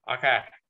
OK，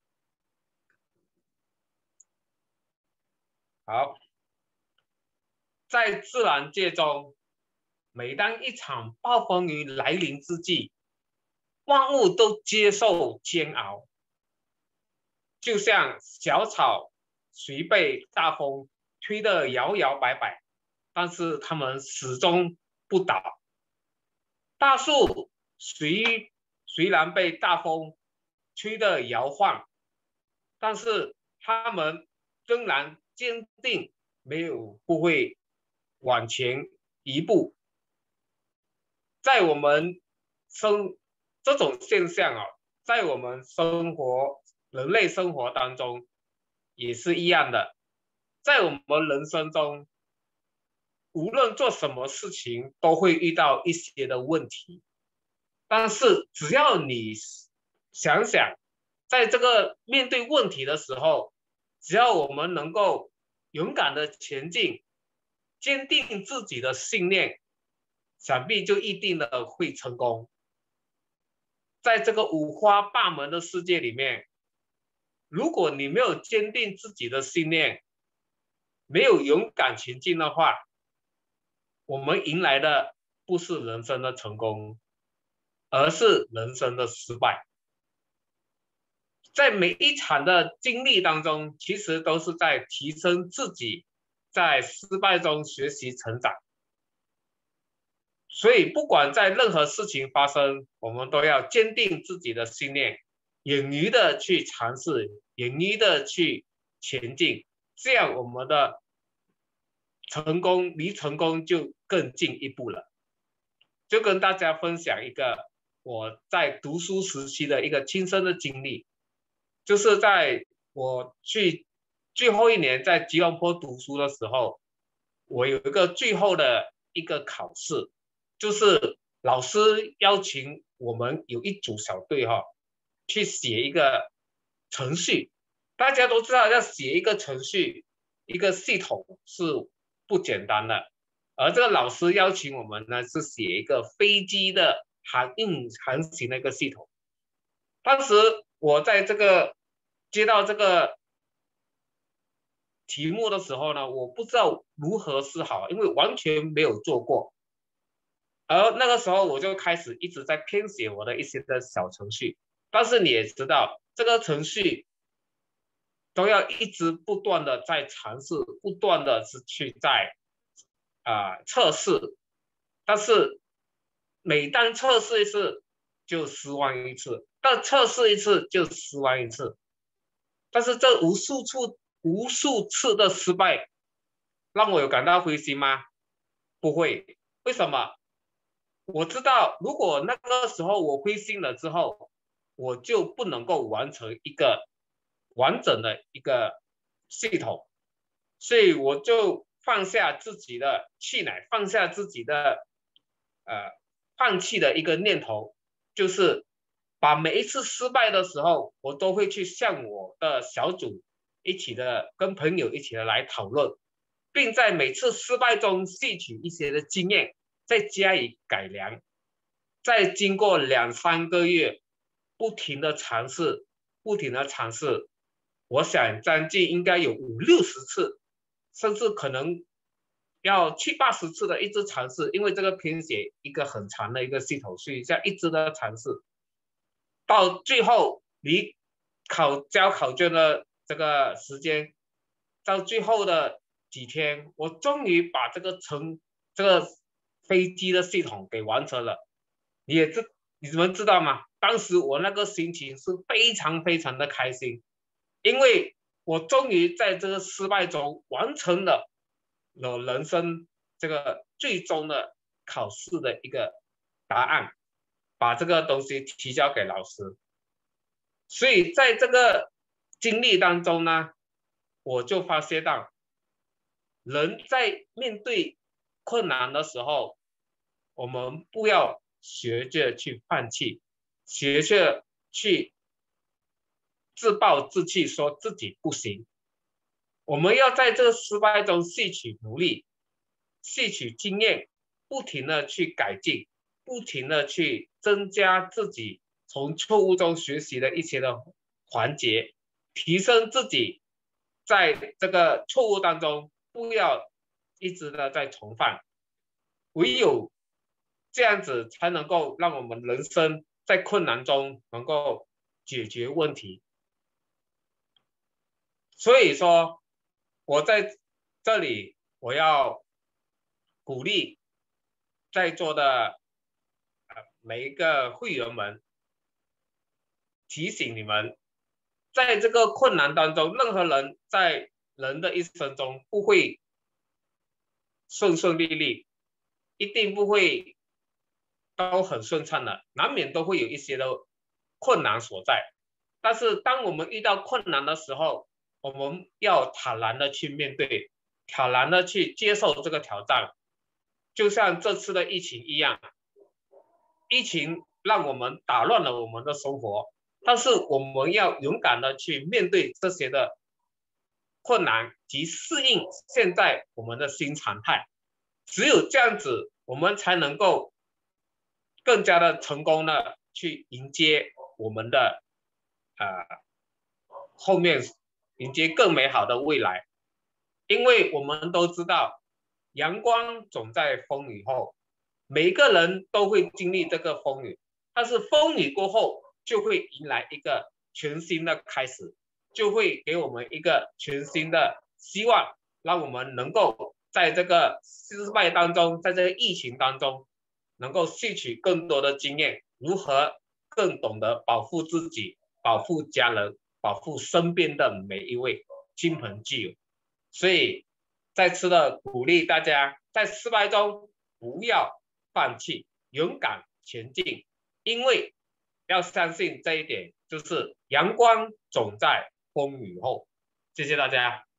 好，在自然界中，每当一场暴风雨来临之际，万物都接受煎熬，就像小草虽被大风吹得摇摇摆摆，但是它们始终不倒。大树虽然被大风吹得摇晃，但是它们仍然坚定，不会往前一步。在我们生这种现象啊，在我们人类生活当中也是一样的。在我们人生中，无论做什么事情，都会遇到一些的问题。但是只要你想想，在这个面对问题的时候，只要我们能够勇敢的前进，坚定自己的信念，想必就一定的会成功。在这个五花八门的世界里面，如果你没有坚定自己的信念，没有勇敢前进的话，我们迎来的不是人生的成功，而是人生的失败。在每一场的经历当中，其实都是在提升自己，在失败中学习成长。所以，不管在任何事情发生，我们都要坚定自己的信念，勇于的去尝试，勇于的去前进，这样我们的离成功就更进一步了。就跟大家分享一个我在读书时期的一个亲身的经历，就是在我去最后一年在吉隆坡读书的时候，我有一个最后的一个考试，就是老师邀请我们有一组小队去写一个程序。大家都知道要写一个程序，一个系统是不简单的。而这个老师邀请我们呢，是写一个飞机的航行的一个系统。当时我在接到这个题目的时候呢，我不知道如何是好，因为完全没有做过。而那个时候我就开始一直在编写我的一些的小程序。但是你也知道，这个程序都要一直不断的在尝试，不断的是去在测试。但是每当测试一次就失望一次，但测试一次就失望一次。但是这无数次的失败，让我有感到灰心吗？不会。为什么？我知道，如果那个时候我灰心了之后，我就不能够完成一个完整的一个系统，所以我就放下自己的气馁，放下自己的放弃的一个念头，就是把每一次失败的时候，我都会去向我的小组跟朋友一起的来讨论，并在每次失败中吸取一些的经验，再加以改良。再经过2、3个月不停的尝试，我想将近应该有50、60次，甚至可能要70、80次的一直尝试，因为这个编写一个很长的一个系统，所以要一直的尝试。到最后离交考卷的这个时间，到最后的几天，我终于把这个飞机的系统给完成了。你们知道吗？当时我那个心情是非常非常的开心，因为我终于在这个失败中完成了人生这个最终的考试的一个答案，把这个东西提交给老师。所以在这个经历当中呢，我就发现到，人在面对困难的时候，我们不要学着去放弃，学着去自暴自弃，说自己不行。我们要在这个失败中吸取努力，吸取经验，不停的去改进，不停的去增加自己从错误中学习的一些的团结，提升自己，在这个错误当中不要一直的在重犯，唯有这样子才能够让我们人生在困难中能够解决问题。所以说，我在这里我要鼓励在座的每一个会员们，提醒你们，在这个困难当中，任何人在人的一生中不会顺顺利利，一定不会都很顺畅的，难免都会有一些的困难所在。但是当我们遇到困难的时候，我们要坦然的去面对，坦然的去接受这个挑战。就像这次的疫情一样，疫情让我们打乱了我们的生活，但是我们要勇敢的去面对这些的困难及适应现在我们的新常态。只有这样子，我们才能够更加的成功的去迎接我们的后面迎接更美好的未来。因为我们都知道，阳光总在风雨后，每个人都会经历这个风雨，但是风雨过后就会迎来一个全新的开始，就会给我们一个全新的希望，让我们能够在这个失败当中，在这个疫情当中，能够吸取更多的经验，如何更懂得保护自己，保护家人，保护身边的每一位亲朋戚友。所以再次的鼓励大家，在失败中不要放弃，勇敢前进，因为要相信这一点，就是阳光总在风雨后。谢谢大家。